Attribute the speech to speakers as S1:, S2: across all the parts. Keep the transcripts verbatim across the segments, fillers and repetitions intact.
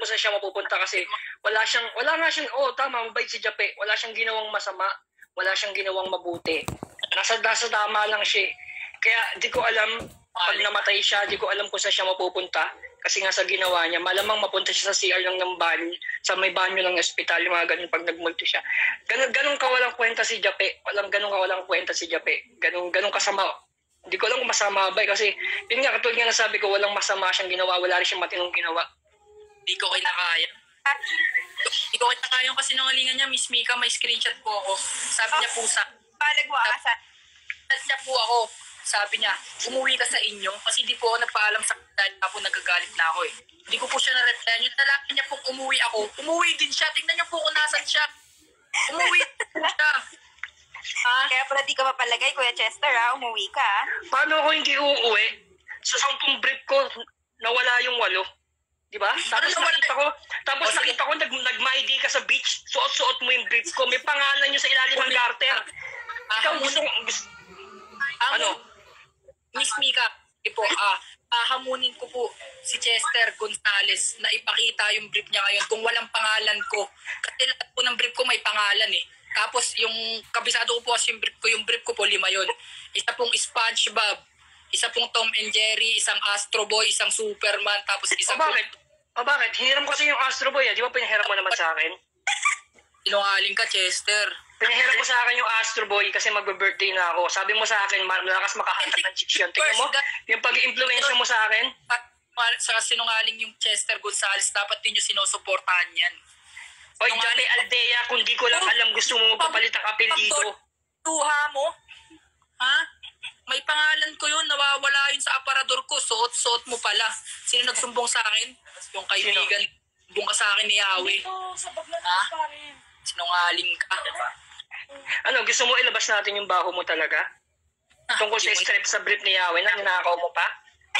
S1: kung saan siya mapupunta kasi wala siyang, wala nga siyang, oh tama, mabait si Jape, wala siyang ginawang masama, wala siyang ginawang mabuti. Nasa, nasa tama lang siya. Kaya di ko alam, pag namatay siya, di ko alam kung saan siya mapupunta. Kasi nga sa ginawa niya, malamang mapunta siya sa C R lang ng banyo, sa may banyo ng ospital, yung mga ganun pag nagmulto siya. Ganun, ganun ka walang kwenta si Jape. Walang ganun ka walang kwenta si Jape. Ganun, ganun kasama. Hindi ko alam kung masama ba eh, kasi yun nga, katulad nga nasabi ko, walang masama siyang ginawa, wala rin siyang matinong ginawa.
S2: Hindi ko kinakaya. Hindi ko kinakaya yung kasinungalingan niya, Miss Mika, may screenshot po ako. Sabi niya po sa...
S3: Palag mo asa.
S2: Sabi niya po ako, sabi niya, umuwi ka sa inyo kasi hindi po ako nagpaalam sa dahil nga po nagagalit na ako eh. Hindi ko po siya na-replyan. Yung talaki niya pong umuwi ako, umuwi din siya. Tingnan niyo po kung nasan siya. Umuwi po siya.
S3: Ah, kaya pala di ka mapalagay, Kuya Chester, ha? Umuwi ka, ha?
S1: Paano ako hindi uuwi? Sa sampung brief ko, nawala yung walo. Di ba? Tapos
S2: Ano
S1: nakita ko, tapos
S2: O, sige.
S1: nakita ko nag, nag-my day ka sa beach, suot-suot mo yung brief ko, may pangalan nyo sa ilalim ng garter. Ikaw gusto ko, gusto, ano?
S2: Miss Mika, po, ah, ahamunin ko po si Chester Gonzales na ipakita yung brief niya ngayon kung walang pangalan ko. Kasi lahat po ng brief ko may pangalan eh. Tapos yung kabisado ko po kasi yung brief ko, yung brief ko po lima yun. Isa pong SpongeBob, isa pong Tom and Jerry, isang Astro Boy, isang Superman, tapos
S1: O
S2: isang...
S1: bakit? O bakit? Hiniram ko sa yung Astro Boy, ah. Di ba pinahiram mo naman sa akin?
S2: Sinungaling ka, Chester.
S1: Pinahiram mo sa akin yung Astro Boy kasi magbe-birthday na ako. Sabi mo sa akin, malakas makahanap ng chicks yun. Tingnan mo, yung pag-influensya mo sa akin.
S2: At sa sinungaling yung Chester Gonzales, dapat din yung sinusuportahan yan.
S1: Oy, Johnny Aldea, kung di ko lang alam, gusto mo papalit ang apelido.
S2: Tuha mo? Ha? May pangalan ko yun, nawawala yun sa aparador ko. Suot-suot mo pala. Sino nagsumbong sa akin? Yung kaibigan. Sumbong ka sa akin ni Yahweh. Ha? Sinungaling ka.
S1: Ano, gusto mo ilabas natin yung baho mo talaga? Tungkol sa strip sa brief ni Yahweh na ninakaw mo pa?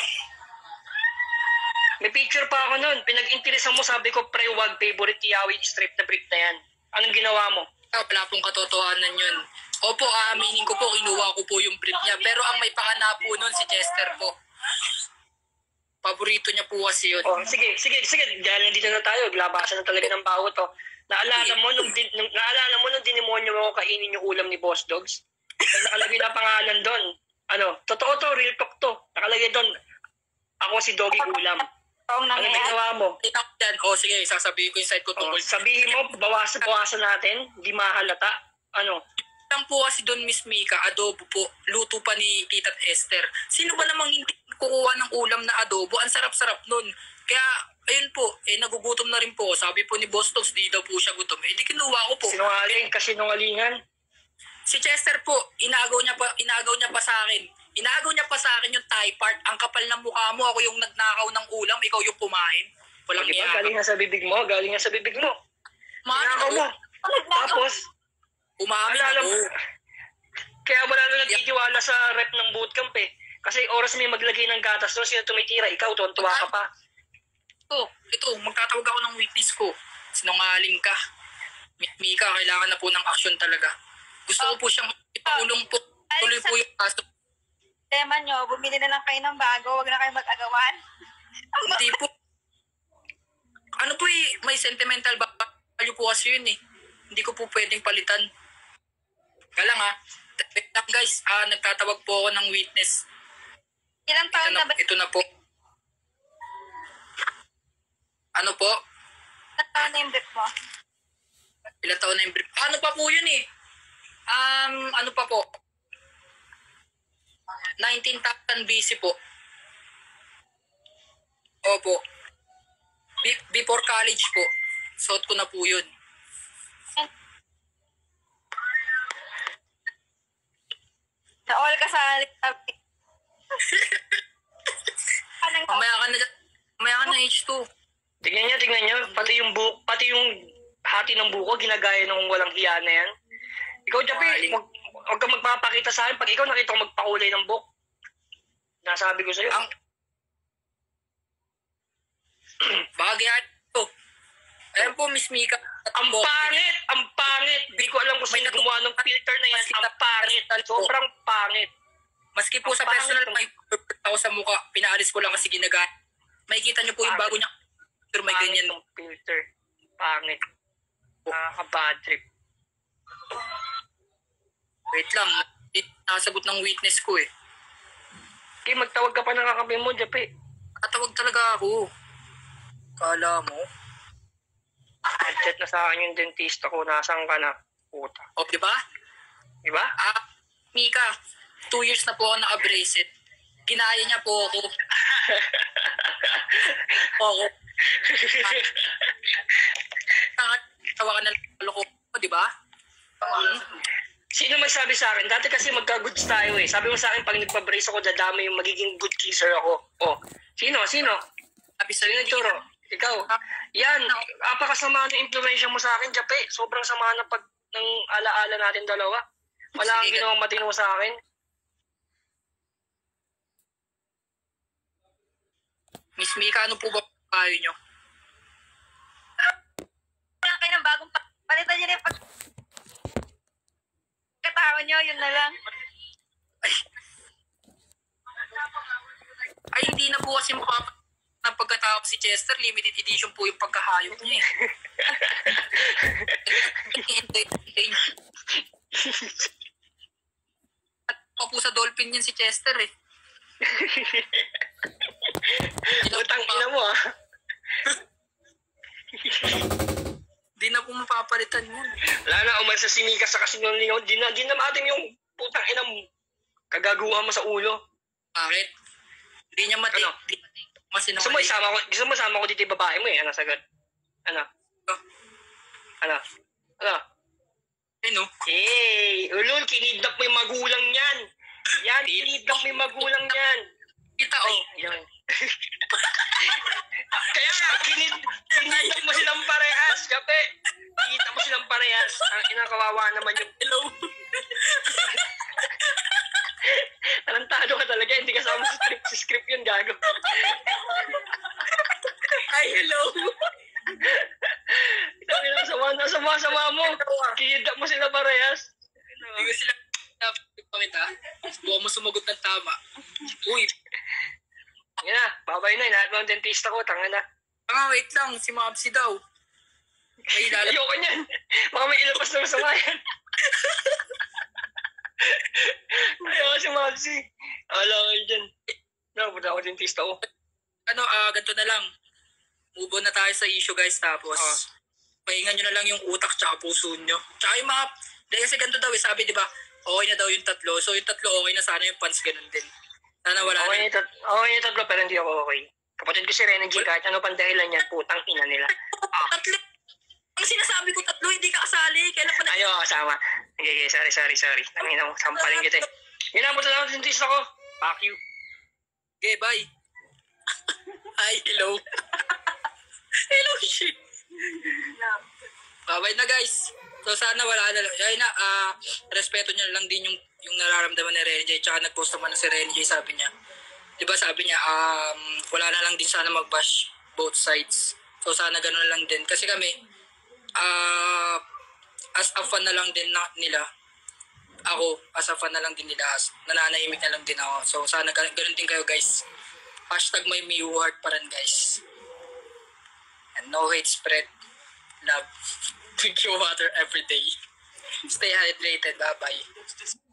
S1: May picture pa ako nun. Pinag-interesan mo, sabi ko, pre, wag favorite ni Yahweh strip na brief na yan. Anong ginawa mo?
S2: Ah, wala pong katotohanan yun. Opo, aaminin ko po, kinuha ko po yung brief niya. Pero ang may pakana po nun si Chester po. Paborito niya po kasi yun.
S1: Oh, sige, sige, sige. Dahil nandito na tayo, labasan na talaga ng baho to. Naalala mo nung, din, nung naalala mo nung dinimonyo mo kainin yung ulam ni Boss Dogs? Nakalagay na pangalan doon. Ano, totoo to, real talk to. Nakalagay doon, ako si Doggy Ulam.
S3: Ang
S1: Ano
S3: nangyayari.
S1: ginawa mo?
S2: Itak yan. O sige, sasabihin ko yung side ko
S1: Oh,
S2: tungkol.
S1: sabihin mo, bawasan, bawasan natin, di mahalata. Ano?
S2: Lang po kasi doon, Miss Mika, adobo po. Luto pa ni Tita Esther. Sino ba namang hindi kukuha ng ulam na adobo? Ang sarap-sarap nun. Kaya, ayun po, eh, nagugutom na rin po. Sabi po ni Boss Togs, di daw po siya gutom. Eh, di kinuha ko po.
S1: Sinungaling, kasinungalingan.
S2: Si Chester po, inagaw niya pa, inagaw niya pa sa akin. Inagaw niya pa sa akin yung Thai part. Ang kapal ng mukha mo, ako yung nagnakaw ng ulam, ikaw yung kumain. Walang
S1: Di ba,
S2: niya.
S1: galing nga sa bibig mo, galing nga sa bibig mo.
S2: Mano,
S1: Sinakaw mo. Tapos,
S2: umamin
S1: Alala
S2: ako.
S1: mo- kaya wala na nagtitiwala sa rep ng bootcamp eh. Kasi oras may maglagay ng gatas doon, sino tumitira, ikaw, tuwan-tuwa ka pa.
S2: Ito, ito, magtatawag ako ng witness ko. Sinungaling ka. Mi- Mika, kailangan na po ng action talaga. Gusto ko po siyang ipakulong po. Tuloy po yung kaso.
S3: Tema nyo, bumili na lang kayo ng bago, wag na kayo mag-agawan.
S2: Hindi po. Ano po eh, may sentimental value po kasi yun eh. Hindi ko po pwedeng palitan. Kaya lang ha, wait lang guys, ah, nagtatawag po ako ng witness.
S3: Ilang
S2: Ito
S3: taon
S2: na,
S3: na ba?
S2: ito na po. Ano po?
S3: Ilang taon na yung brief mo?
S2: Ilang taon na yung brief? Ano pa po yun eh? Um, ano pa po? nineteen thousand B C po. Opo. Be- before college po. Suot ko na po yun.
S3: Na-all ka sa topic. Anong
S2: Mamaya ka na, mamaya ka na H two.
S1: Tingnan niyo, tingnan niyo, pati yung bu pati yung hati ng buko, ginagaya ng walang hiya na yan. Ikaw, Japi, wag, wag kang magpapakita sa akin. Pag ikaw nakita ko magpakulay ng buhok, nasabi ko sa'yo.
S2: Ang bagay ito. Ayan po, Miss Mika.
S1: Ang pangit! Ang pangit! Di ko alam kung sino gumawa ng filter na yan. Ang pangit! Sobrang pangit!
S2: Maski po
S1: Ang
S2: sa
S1: pangit
S2: personal,
S1: ng-
S2: may ako sa mukha, pinaalis ko lang kasi ginagamit. Makikita niyo po yung bago niya Pero may
S1: Pangit
S2: ganyan.
S1: ng filter. Pangit. Nakaka-bad trip.
S2: Wait lang. Hindi nasagot ng witness ko eh.
S1: Okay, magtawag ka pa ng kakampi mo, Jape.
S2: Tatawag talaga ako. Kala mo?
S1: Nag-chat na sa akin yung dentista ko. Nasaan ka na? Puta.
S2: O, di ba?
S1: Di ba?
S2: Ah, Mika, two years na po ako naka-bracelet. Ginaya niya po ako. Oo. Tawa ka na loko ko, di ba?
S1: Sino magsabi sa akin? Dati kasi magka-goods tayo eh. Sabi mo sa akin, pag nagpa-brace ako, dadami yung magiging good kisser ako. Oh, sino? Sino?
S2: Sabi sa
S1: Sino nagturo? Ikaw. Yan. Apakasama ng impluensya mo sa akin, Jape. Sobrang sama na pag ng alaala natin dalawa. Wala kang
S2: Sige,
S1: ginawang matino sa akin.
S2: Miss Mika, ano po ba kayo nyo?
S3: Kailangan kayo ng bagong pa- palitan nyo na yung pag... Katao nyo, yun na lang.
S2: Ay, hindi na po kasi makapag na pagkatapos si Chester, limited edition po yung pagkahayop niya eh. At pa po sa Dolphin yun si Chester eh.
S1: Utang ina mo ah.
S2: Di na po mapapalitan yun.
S1: Wala na, umalis sa simika sa kasinungalingaw. Di na, di na matin yung putang ina mo. Kagaguhan mo sa ulo.
S2: Bakit? Hindi niya mati.
S1: Ano?
S2: Di masinungaling.
S1: Gusto mo isama ko, gusto mo isama ko dito yung babae mo eh. Ano sagad? Ano? Ano? Ano?
S2: Eh no?
S1: Eh, ulol, kinidnap mo yung magulang niyan. Yan, kinidnap mo yung magulang niyan.
S2: Kita oh.
S1: Yan. Kaya nga, kinid, kinidnap mo silang parehas, kape. Kinidnap mo silang parehas. Ang inakawawa naman yung...
S2: Hello.
S1: Tarantado ka talaga, hindi kasama sa script, sa script yun, gago.
S2: Ay, hello.
S1: Sabi lang, sama na, sama, sama mo. Kinidnap mo sila parehas.
S2: Hindi ko sila pamit ha. Buwan mo sumagot ng tama. Uy.
S1: Yan na, babay na, inahat mo ang dentista ko, tanga na.
S2: Ah, wait lang. Si Mabsi daw. May ilala.
S1: Ayoko niyan. Baka may ilabas na masama yan. Ayoko si Mabsi. Wala kayo dyan. Nakapunta ako dentista ko.
S2: Ano, ah, ganito na lang. Move on na tayo sa issue guys. Tapos,
S1: Ah.
S2: pahingan nyo na lang yung utak tsaka puso nyo. Tsaka yung mga, dahil kasi ganito daw eh, sabi di ba, okay na daw yung tatlo. So yung tatlo okay na, sana yung pants ganun din. Sana wala
S1: Okay
S2: na.
S1: na yung tat- okay na yung tatlo, pero hindi ako okay. Kapatid ko si Renegade, kahit ano pang dahilan yan, putang ina nila.
S2: Tatlo. Ang sinasabi ko tatlo, hindi ka kasali. Kailan pa na...
S1: Ayaw ako kasama. Okay, okay, sorry, sorry, sorry. Tangina mo, sampalin kita eh. Yun na, punta lang ako sa dentista ko. Fuck you.
S2: Okay, bye. Hi, hello. Hello, shit. Bye-bye na guys. So sana wala na lang. Ayun na, ah, respeto niya lang din yung yung nararamdaman ni Renny J. Tsaka nag-post naman na si Renny J, sabi niya. Diba sabi niya, um, wala na lang din sana mag-bash both sides. So sana gano'n na lang din. Kasi kami, ah, as a fan na lang din na, nila, ako, as a fan na lang din nila, as, nananahimik na lang din ako. So sana gan- ganun din kayo guys. Hashtag may Miu heart pa rin guys. And no hate spread. Love. Drink your water every day. Stay hydrated. Bye-bye.